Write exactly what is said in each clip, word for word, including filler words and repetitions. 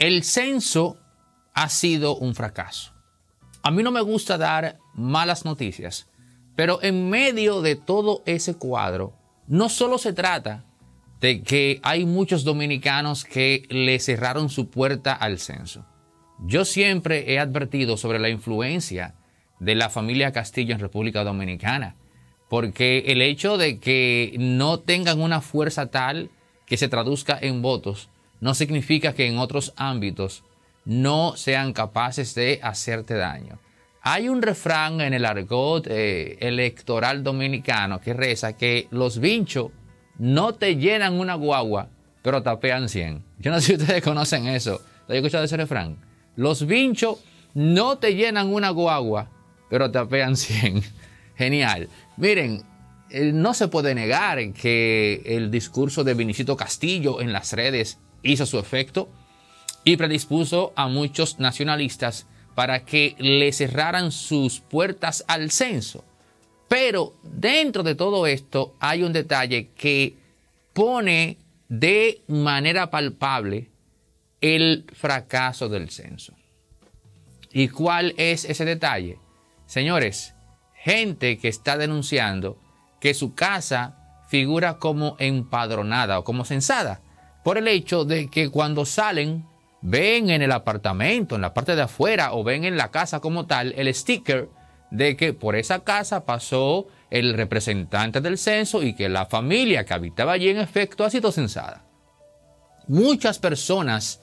el censo ha sido un fracaso. A mí no me gusta dar malas noticias, pero en medio de todo ese cuadro, no solo se trata de que hay muchos dominicanos que le cerraron su puerta al censo. Yo siempre he advertido sobre la influencia de la familia Castillo en República Dominicana, porque el hecho de que no tengan una fuerza tal que se traduzca en votos no significa que en otros ámbitos no sean capaces de hacerte daño. Hay un refrán en el argot eh, electoral dominicano que reza que los vinchos no te llenan una guagua, pero tapean cien. Yo no sé si ustedes conocen eso. ¿Lo he escuchado ese refrán? Los vinchos no te llenan una guagua, pero tapean cien. Genial. Miren, no se puede negar que el discurso de Vinicito Castillo en las redes hizo su efecto y predispuso a muchos nacionalistas para que le cerraran sus puertas al censo. Pero dentro de todo esto hay un detalle que pone de manera palpable el fracaso del censo. ¿Y cuál es ese detalle? Señores, gente que está denunciando que su casa figura como empadronada o como censada por el hecho de que cuando salen ven en el apartamento, en la parte de afuera o ven en la casa como tal el sticker de que por esa casa pasó el representante del censo y que la familia que habitaba allí en efecto ha sido censada. Muchas personas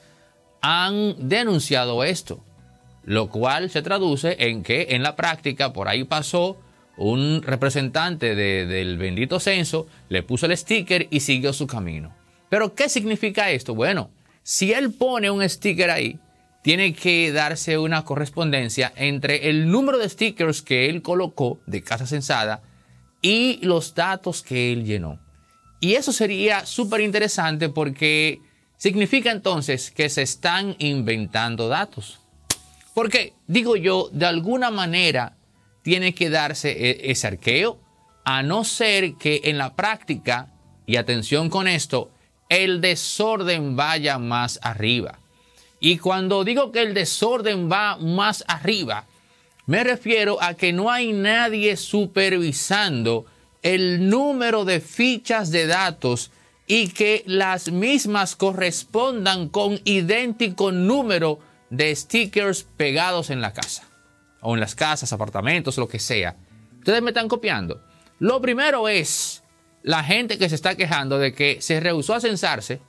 han denunciado esto, lo cual se traduce en que en la práctica por ahí pasó un representante de, del bendito censo, le puso el sticker y siguió su camino. ¿Pero qué significa esto? Bueno, si él pone un sticker ahí, tiene que darse una correspondencia entre el número de stickers que él colocó de casa censada y los datos que él llenó. Y eso sería súper interesante porque significa entonces que se están inventando datos. Porque, digo yo, de alguna manera tiene que darse ese arqueo, a no ser que en la práctica, y atención con esto, el desorden vaya más arriba. Y cuando digo que el desorden va más arriba, me refiero a que no hay nadie supervisando el número de fichas de datos y que las mismas correspondan con idéntico número de stickers pegados en la casa, o en las casas, apartamentos, lo que sea. Ustedes me están copiando. Lo primero es la gente que se está quejando de que se rehusó a censarse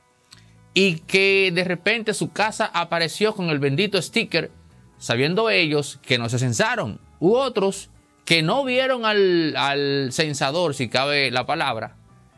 y que de repente su casa apareció con el bendito sticker, sabiendo ellos que no se censaron. U otros que no vieron al, al censador, si cabe la palabra,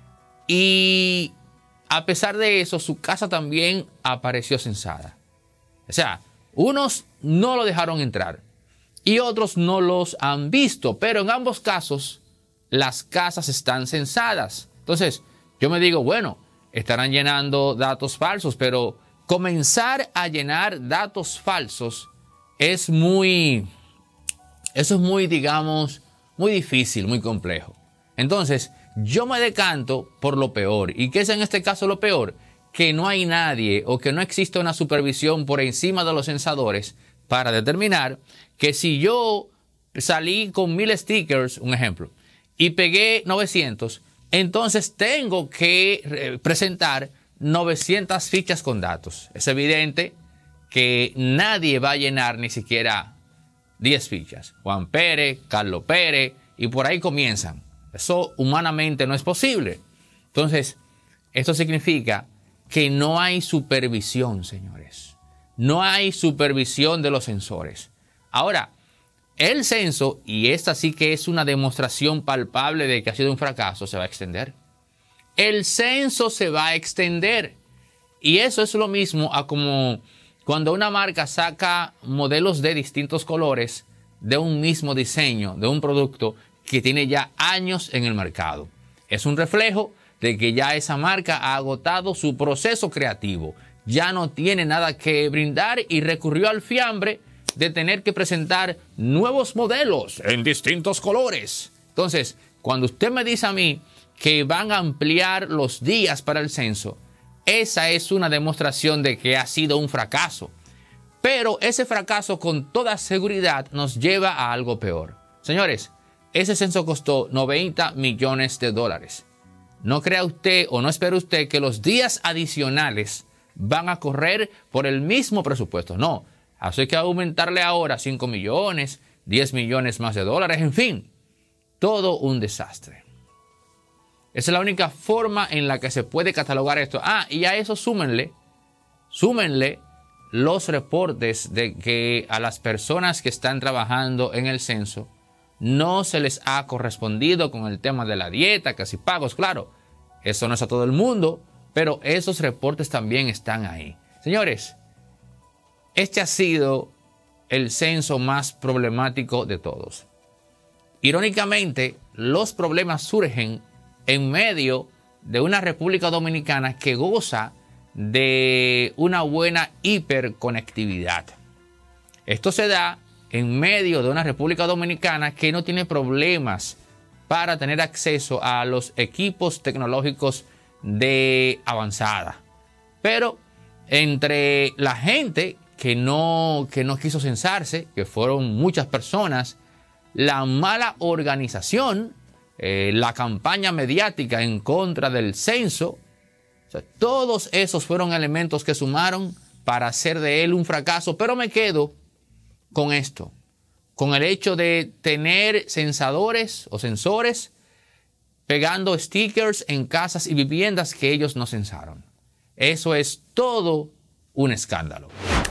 y a pesar de eso, su casa también apareció censada. O sea, unos no lo dejaron entrar y otros no los han visto, pero en ambos casos las casas están censadas. Entonces, yo me digo, bueno, estarán llenando datos falsos, pero comenzar a llenar datos falsos es muy, eso es muy, digamos, muy difícil, muy complejo. Entonces, yo me decanto por lo peor. ¿Y qué es en este caso lo peor? Que no hay nadie o que no existe una supervisión por encima de los censadores para determinar que si yo salí con mil stickers, un ejemplo, y pegué novecientos, entonces tengo que presentar novecientas fichas con datos. Es evidente que nadie va a llenar ni siquiera diez fichas. Juan Pérez, Carlos Pérez, y por ahí comienzan. Eso humanamente no es posible. Entonces, esto significa que no hay supervisión, señores. No hay supervisión de los censores. Ahora, el censo, y esta sí que es una demostración palpable de que ha sido un fracaso, se va a extender. El censo se va a extender. Y eso es lo mismo a como cuando una marca saca modelos de distintos colores de un mismo diseño, de un producto que tiene ya años en el mercado. Es un reflejo de que ya esa marca ha agotado su proceso creativo. Ya no tiene nada que brindar y recurrió al fiambre de tener que presentar nuevos modelos en distintos colores. Entonces, cuando usted me dice a mí que van a ampliar los días para el censo, esa es una demostración de que ha sido un fracaso. Pero ese fracaso con toda seguridad nos lleva a algo peor. Señores, ese censo costó noventa millones de dólares. No crea usted o no espere usted que los días adicionales van a correr por el mismo presupuesto. No, así hay que aumentarle ahora cinco millones, diez millones más de dólares, en fin, todo un desastre. Esa es la única forma en la que se puede catalogar esto. Ah, y a eso súmenle, súmenle los reportes de que a las personas que están trabajando en el censo no se les ha correspondido con el tema de la dieta, casi pagos, claro. Eso no es a todo el mundo, pero esos reportes también están ahí. Señores, este ha sido el censo más problemático de todos. Irónicamente, los problemas surgen en medio de una República Dominicana que goza de una buena hiperconectividad. Esto se da en medio de una República Dominicana que no tiene problemas para tener acceso a los equipos tecnológicos de avanzada. Pero entre la gente que no, que no quiso censarse, que fueron muchas personas, la mala organización, eh, la campaña mediática en contra del censo, o sea, todos esos fueron elementos que sumaron para hacer de él un fracaso. Pero me quedo con esto, con el hecho de tener censadores o censores pegando stickers en casas y viviendas que ellos no censaron. Eso es todo un escándalo.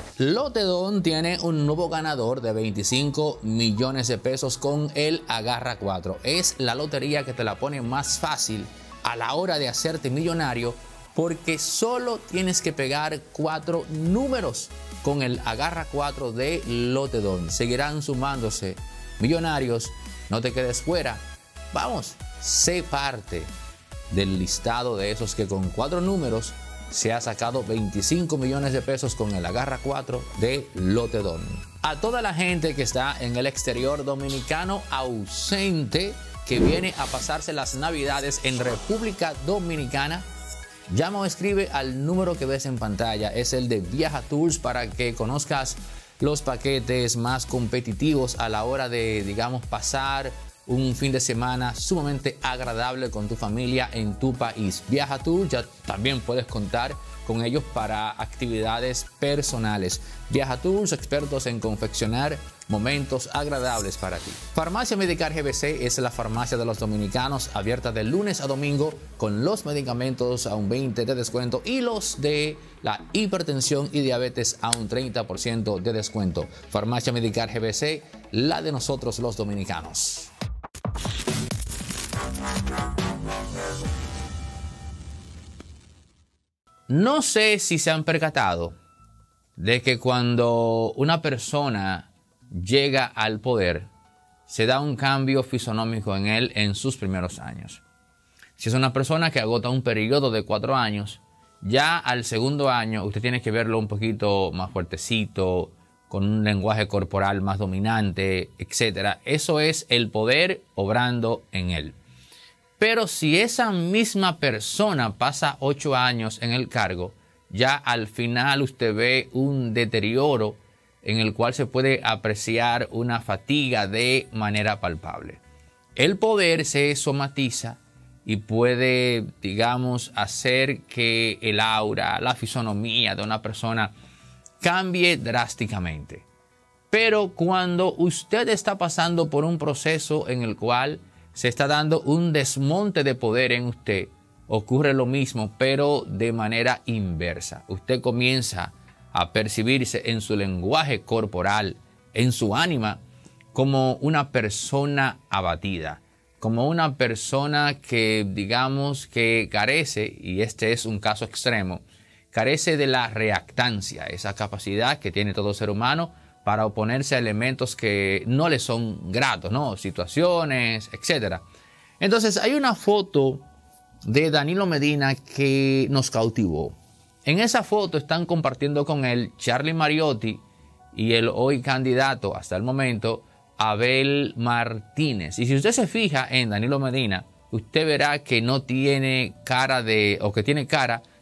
Lotedon tiene un nuevo ganador de veinticinco millones de pesos con el Agarra cuatro. Es la lotería que te la pone más fácil a la hora de hacerte millonario, porque solo tienes que pegar cuatro números con el Agarra cuatro de Lotedon. Seguirán sumándose millonarios, no te quedes fuera. Vamos, sé parte del listado de esos que con cuatro números se ha sacado veinticinco millones de pesos con el Agarra cuatro de Lotedon. A toda la gente que está en el exterior dominicano ausente, que viene a pasarse las navidades en República Dominicana, llama o escribe al número que ves en pantalla. Es el de Viaja Tours para que conozcas los paquetes más competitivos a la hora de, digamos, pasar un fin de semana sumamente agradable con tu familia en tu país. Viaja Tours, ya también puedes contar con ellos para actividades personales. Viaja Tours, expertos en confeccionar momentos agradables para ti. Farmacia Medicar G B C es la farmacia de los dominicanos, abierta de lunes a domingo con los medicamentos a un veinte por ciento de descuento y los de la hipertensión y diabetes a un treinta por ciento de descuento. Farmacia Medicar G B C, la de nosotros los dominicanos. No sé si se han percatado de que cuando una persona llega al poder, se da un cambio fisonómico en él en sus primeros años. Si es una persona que agota un periodo de cuatro años, ya al segundo año usted tiene que verlo un poquito más fuertecito, con un lenguaje corporal más dominante, etcétera. Eso es el poder obrando en él. Pero si esa misma persona pasa ocho años en el cargo, ya al final usted ve un deterioro en el cual se puede apreciar una fatiga de manera palpable. El poder se somatiza y puede, digamos, hacer que el aura, la fisonomía de una persona cambie drásticamente. Pero cuando usted está pasando por un proceso en el cual se está dando un desmonte de poder en usted, ocurre lo mismo, pero de manera inversa. Usted comienza a percibirse en su lenguaje corporal, en su ánima, como una persona abatida, como una persona que, digamos, que carece, y este es un caso extremo, carece de la reactancia, esa capacidad que tiene todo ser humano para oponerse a elementos que no le son gratos, ¿no? Situaciones, etcétera. Entonces, hay una foto de Danilo Medina que nos cautivó. En esa foto están compartiendo con él Charlie Mariotti y el hoy candidato hasta el momento, Abel Martínez. Y si usted se fija en Danilo Medina, usted verá que no tiene cara de, o que tiene cara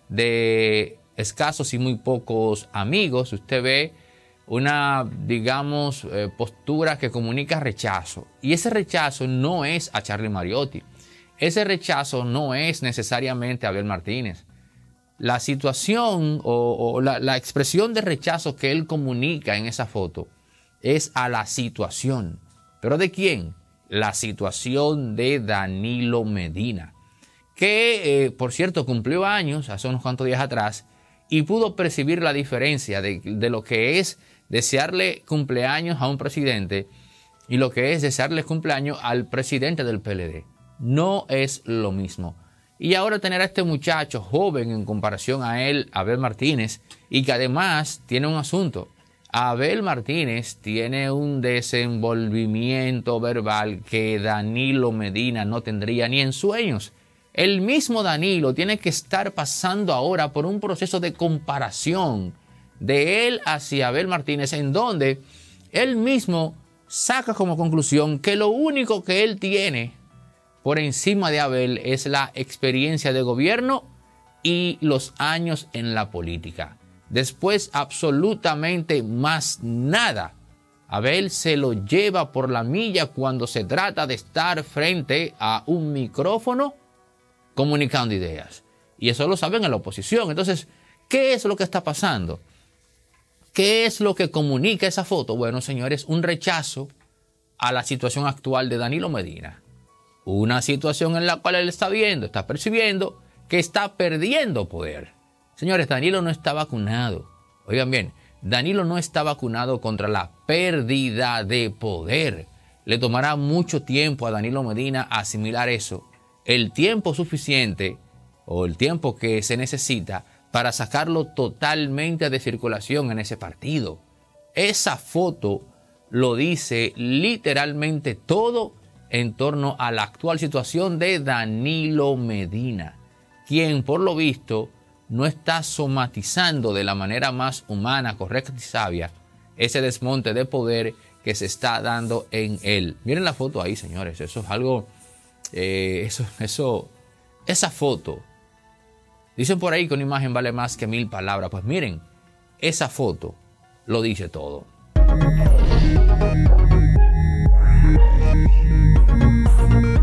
de escasos y muy pocos amigos. Usted ve una, digamos, eh, postura que comunica rechazo. Y ese rechazo no es a Charlie Mariotti. Ese rechazo no es necesariamente a Abel Martínez. La situación o, o la, la expresión de rechazo que él comunica en esa foto es a la situación. ¿Pero de quién? La situación de Danilo Medina, que, eh, por cierto, cumplió años hace unos cuantos días atrás y pudo percibir la diferencia de, de lo que es desearle cumpleaños a un presidente y lo que es desearle cumpleaños al presidente del P L D. No es lo mismo. Y ahora tener a este muchacho joven en comparación a él, Abel Martínez, y que además tiene un asunto. Abel Martínez tiene un desenvolvimiento verbal que Danilo Medina no tendría ni en sueños. El mismo Danilo tiene que estar pasando ahora por un proceso de comparación de él hacia Abel Martínez, en donde él mismo saca como conclusión que lo único que él tiene por encima de Abel es la experiencia de gobierno y los años en la política. Después, absolutamente más nada. Abel se lo lleva por la milla cuando se trata de estar frente a un micrófono comunicando ideas. Y eso lo saben en la oposición. Entonces, ¿qué es lo que está pasando? ¿Qué es lo que comunica esa foto? Bueno, señores, un rechazo a la situación actual de Danilo Medina. Una situación en la cual él está viendo, está percibiendo que está perdiendo poder. Señores, Danilo no está vacunado. Oigan bien, Danilo no está vacunado contra la pérdida de poder. Le tomará mucho tiempo a Danilo Medina asimilar eso. El tiempo suficiente o el tiempo que se necesita para sacarlo totalmente de circulación en ese partido. Esa foto lo dice literalmente todo en torno a la actual situación de Danilo Medina, quien por lo visto no está somatizando de la manera más humana, correcta y sabia ese desmonte de poder que se está dando en él. Miren la foto ahí, señores, eso es algo, eh, eso, eso, esa foto, dicen por ahí que una imagen vale más que mil palabras. Pues miren, esa foto lo dice todo. Thank you.